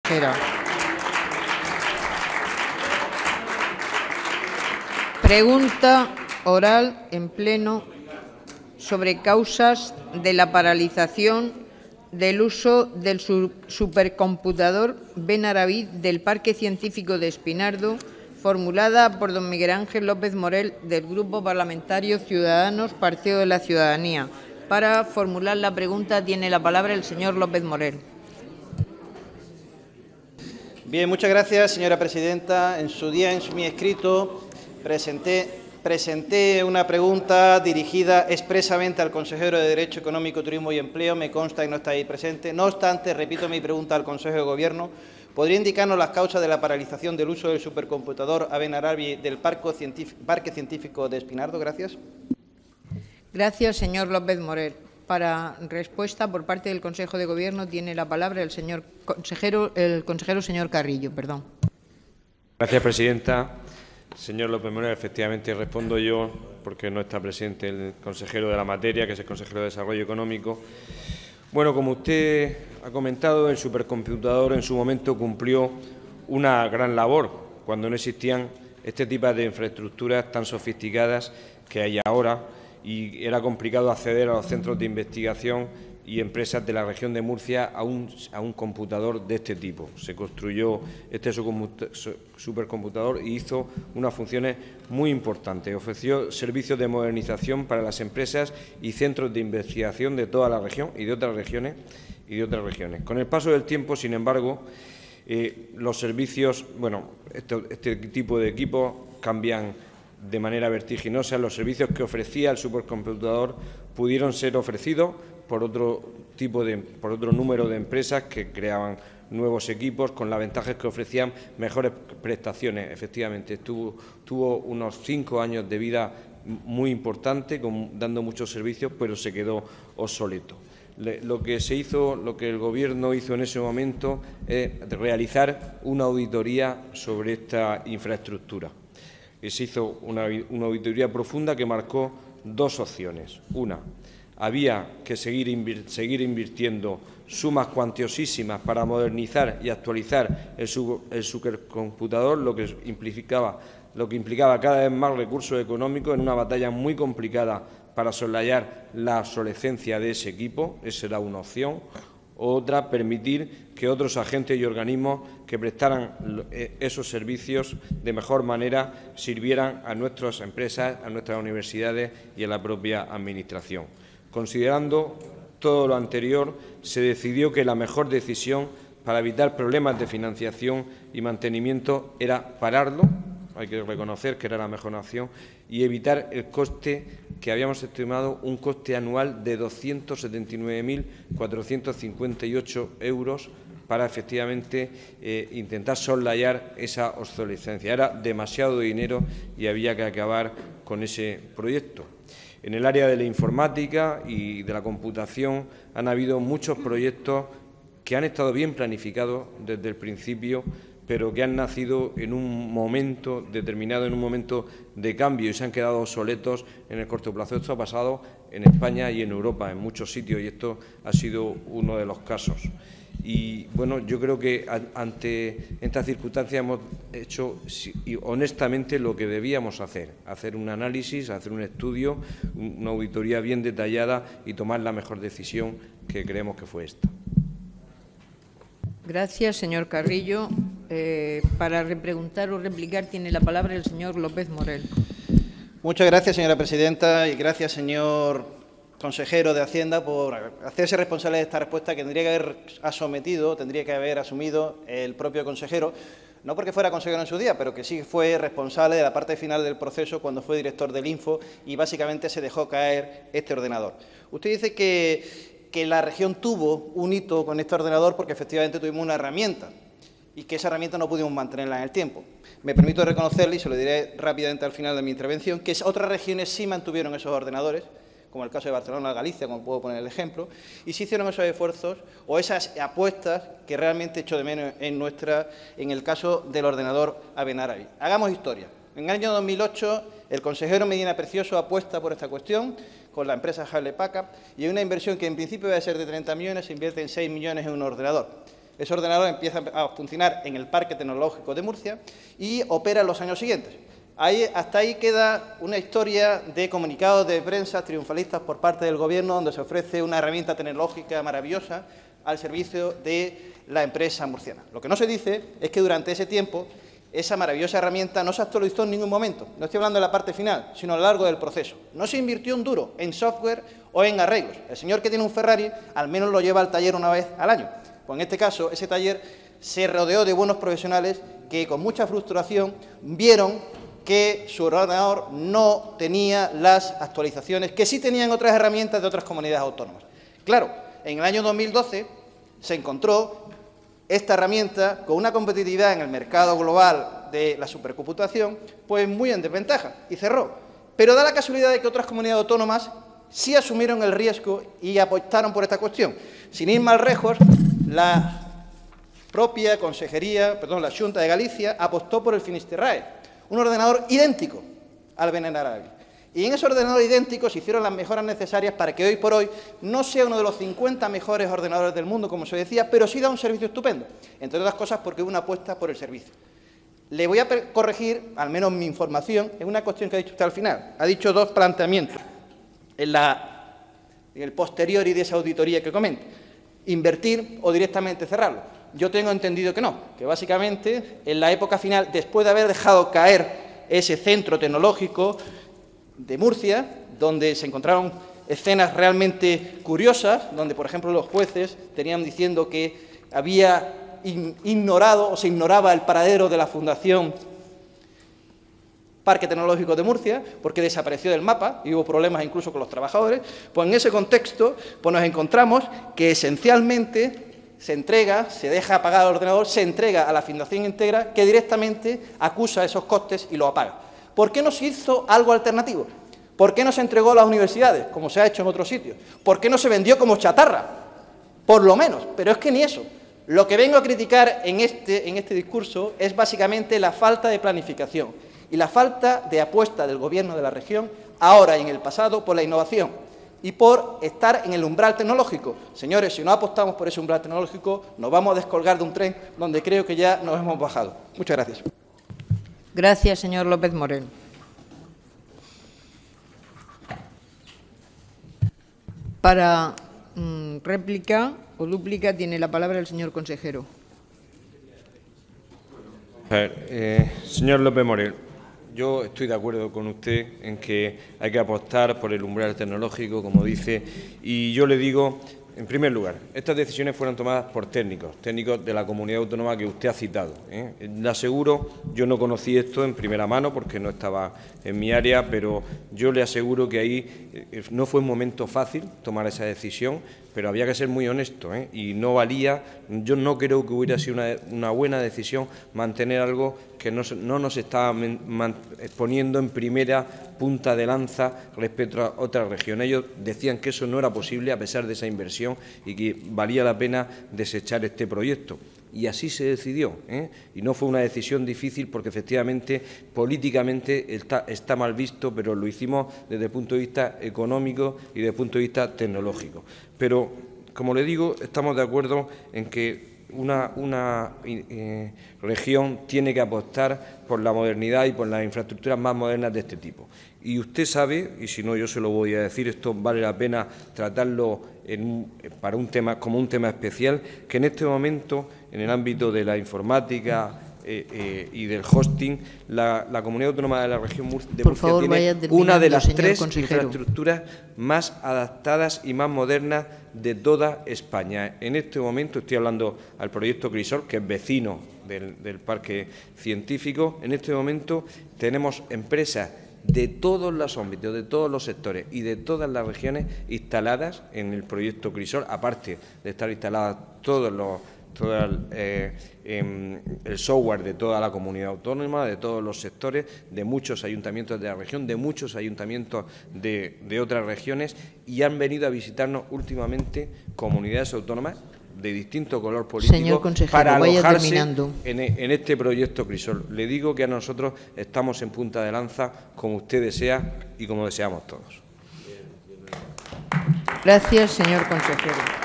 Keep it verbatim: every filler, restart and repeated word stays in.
consejera. Pregunta oral en pleno sobre causas de la paralización del uso del supercomputador Benaraví del Parque Científico de Espinardo, formulada por don Miguel Ángel López Morel, del Grupo Parlamentario Ciudadanos, Partido de la Ciudadanía. Para formular la pregunta tiene la palabra el señor López Morel. Bien, muchas gracias, señora presidenta. En su día, en mi escrito, presenté, presenté una pregunta dirigida expresamente al consejero de Derecho Económico, Turismo y Empleo. Me consta que no está ahí presente. No obstante, repito mi pregunta al Consejo de Gobierno. ¿Podría indicarnos las causas de la paralización del uso del supercomputador Benaraví del Parque Científico, Parque Científico de Espinardo? Gracias. Gracias, señor López Morel. Para respuesta por parte del Consejo de Gobierno tiene la palabra el señor consejero, el consejero señor Carrillo. Perdón. Gracias, presidenta. Señor López Morel, efectivamente respondo yo, porque no está presente el consejero de la materia, que es el consejero de Desarrollo Económico. Bueno, como usted ha comentado, el supercomputador en su momento cumplió una gran labor cuando no existían este tipo de infraestructuras tan sofisticadas que hay ahora, y era complicado acceder a los centros de investigación y empresas de la región de Murcia a un, a un computador de este tipo. Se construyó este supercomputador y hizo unas funciones muy importantes. Ofreció servicios de modernización para las empresas y centros de investigación de toda la región y de otras regiones. y de otras regiones. Con el paso del tiempo, sin embargo, eh, los servicios, bueno, este, este tipo de equipos cambian de manera vertiginosa. Los servicios que ofrecía el supercomputador pudieron ser ofrecidos por otro tipo de, por otro número de empresas que creaban nuevos equipos con las ventajas que ofrecían mejores prestaciones. Efectivamente, tuvo, tuvo unos cinco años de vida muy importante, con, dando muchos servicios, pero se quedó obsoleto. Le, lo que se hizo, lo que el Gobierno hizo en ese momento es realizar una auditoría sobre esta infraestructura. Y se hizo una, una auditoría profunda que marcó dos opciones. Una, había que seguir, invir, seguir invirtiendo sumas cuantiosísimas para modernizar y actualizar el, sub, el supercomputador, lo que implicaba, lo que implicaba cada vez más recursos económicos en una batalla muy complicada para soslayar la obsolescencia de ese equipo. Esa era una opción. Otra, permitir que otros agentes y organismos que prestaran esos servicios de mejor manera sirvieran a nuestras empresas, a nuestras universidades y a la propia Administración. Considerando todo lo anterior, se decidió que la mejor decisión para evitar problemas de financiación y mantenimiento era pararlo, hay que reconocer que era la mejor opción, y evitar el coste que habíamos estimado, un coste anual de doscientos setenta y nueve mil cuatrocientos cincuenta y ocho euros para efectivamente eh, intentar soslayar esa obsolescencia. Era demasiado dinero y había que acabar con ese proyecto. En el área de la informática y de la computación han habido muchos proyectos que han estado bien planificados desde el principio, pero que han nacido en un momento determinado, en un momento de cambio, y se han quedado obsoletos en el corto plazo. Esto ha pasado en España y en Europa, en muchos sitios, y esto ha sido uno de los casos. Y, bueno, yo creo que ante estas circunstancias hemos hecho honestamente lo que debíamos hacer, hacer un análisis, hacer un estudio, una auditoría bien detallada y tomar la mejor decisión, que creemos que fue esta. Gracias, señor Carrillo. Eh, para repreguntar o replicar tiene la palabra el señor López Morel. Muchas gracias, señora presidenta, y gracias, señor consejero de Hacienda, por hacerse responsable de esta respuesta que tendría que haber sometido, tendría que haber asumido el propio consejero, no porque fuera consejero en su día, pero que sí fue responsable de la parte final del proceso cuando fue director del Info y básicamente se dejó caer este ordenador. Usted dice que, que la región tuvo un hito con este ordenador porque efectivamente tuvimos una herramienta y que esa herramienta no pudimos mantenerla en el tiempo. Me permito reconocerle, y se lo diré rápidamente al final de mi intervención, que otras regiones sí mantuvieron esos ordenadores, como el caso de Barcelona, Galicia, como puedo poner el ejemplo, y sí hicieron esos esfuerzos o esas apuestas que realmente echo de menos en, nuestra, en el caso del ordenador Benaraví. Hagamos historia. En el año dos mil ocho, el consejero Medina Precioso apuesta por esta cuestión con la empresa Hewlett Packard y hay una inversión que en principio va a ser de treinta millones, se invierte en seis millones en un ordenador. Ese ordenador empieza a funcionar en el Parque Tecnológico de Murcia y opera en los años siguientes. Ahí, hasta ahí queda una historia de comunicados de prensa triunfalistas por parte del Gobierno, donde se ofrece una herramienta tecnológica maravillosa al servicio de la empresa murciana. Lo que no se dice es que durante ese tiempo esa maravillosa herramienta no se actualizó en ningún momento. No estoy hablando de la parte final, sino a lo largo del proceso. No se invirtió un duro en software o en arreglos. El señor que tiene un Ferrari al menos lo lleva al taller una vez al año. Pues en este caso, ese taller se rodeó de buenos profesionales que con mucha frustración vieron que su ordenador no tenía las actualizaciones que sí tenían otras herramientas de otras comunidades autónomas. Claro, en el año dos mil doce se encontró esta herramienta con una competitividad en el mercado global de la supercomputación pues muy en desventaja y cerró. Pero da la casualidad de que otras comunidades autónomas sí asumieron el riesgo y apostaron por esta cuestión. Sin ir más lejos, la propia Consejería, perdón, la Xunta de Galicia apostó por el Finisterrae, un ordenador idéntico al Benenarabi. Y en ese ordenador idéntico se hicieron las mejoras necesarias para que hoy por hoy no sea uno de los cincuenta mejores ordenadores del mundo, como se decía, pero sí da un servicio estupendo, entre otras cosas porque es una apuesta por el servicio. Le voy a corregir, al menos mi información, en una cuestión que ha dicho usted al final. Ha dicho dos planteamientos en, la, en el posteriori de esa auditoría que comenta: invertir o directamente cerrarlo. Yo tengo entendido que no, que básicamente en la época final, después de haber dejado caer ese centro tecnológico de Murcia, donde se encontraron escenas realmente curiosas, donde, por ejemplo, los jueces tenían diciendo que había ignorado o se ignoraba el paradero de la Fundación Parque Tecnológico de Murcia, porque desapareció del mapa y hubo problemas incluso con los trabajadores. Pues en ese contexto pues nos encontramos que esencialmente se entrega, se deja apagar el ordenador, se entrega a la Fundación Integra, que directamente acusa esos costes y lo apaga. ¿Por qué no se hizo algo alternativo? ¿Por qué no se entregó a las universidades, como se ha hecho en otros sitios? ¿Por qué no se vendió como chatarra? Por lo menos, pero es que ni eso. Lo que vengo a criticar en este, en este discurso es básicamente la falta de planificación y la falta de apuesta del Gobierno de la región, ahora y en el pasado, por la innovación y por estar en el umbral tecnológico. Señores, si no apostamos por ese umbral tecnológico, nos vamos a descolgar de un tren donde creo que ya nos hemos bajado. Muchas gracias. Gracias, señor López Moreno. Para mmm, réplica o dúplica tiene la palabra el señor consejero. A ver, eh, señor López Moreno, yo estoy de acuerdo con usted en que hay que apostar por el umbral tecnológico, como dice, y yo le digo, en primer lugar, estas decisiones fueron tomadas por técnicos, técnicos de la comunidad autónoma que usted ha citado, ¿eh? Le aseguro, yo no conocí esto en primera mano porque no estaba en mi área, pero yo le aseguro que ahí eh, no fue un momento fácil tomar esa decisión, pero había que ser muy honesto, ¿eh? Y no valía, yo no creo que hubiera sido una, una buena decisión mantener algo que no, no nos estaba man, poniendo en primera punta de lanza respecto a otras regiones. Ellos decían que eso no era posible a pesar de esa inversión y que valía la pena desechar este proyecto. Y así se decidió, ¿eh? Y no fue una decisión difícil porque efectivamente políticamente está, está mal visto, pero lo hicimos desde el punto de vista económico y desde el punto de vista tecnológico. Pero, como le digo, estamos de acuerdo en que una, una eh, región tiene que apostar por la modernidad y por las infraestructuras más modernas de este tipo. Y usted sabe, y si no yo se lo voy a decir, esto vale la pena tratarlo en, para un tema, como un tema especial, que en este momento, en el ámbito de la informática eh, eh, y del hosting, la, la Comunidad Autónoma de la Región de Murcia Por favor, tiene una de las tres consejero. infraestructuras más adaptadas y más modernas de toda España. En este momento estoy hablando al proyecto Crisol, que es vecino del, del Parque Científico. En este momento tenemos empresas de todos los ámbitos, de todos los sectores y de todas las regiones instaladas en el proyecto Crisol, aparte de estar instaladas todos los todo el, eh, eh, el software de toda la comunidad autónoma, de todos los sectores, de muchos ayuntamientos de la región, de muchos ayuntamientos de, de otras regiones, y han venido a visitarnos últimamente comunidades autónomas de distinto color político para alojarse en, en este proyecto Crisol. Le digo que a nosotros estamos en punta de lanza, como usted desea y como deseamos todos. Gracias, señor consejero.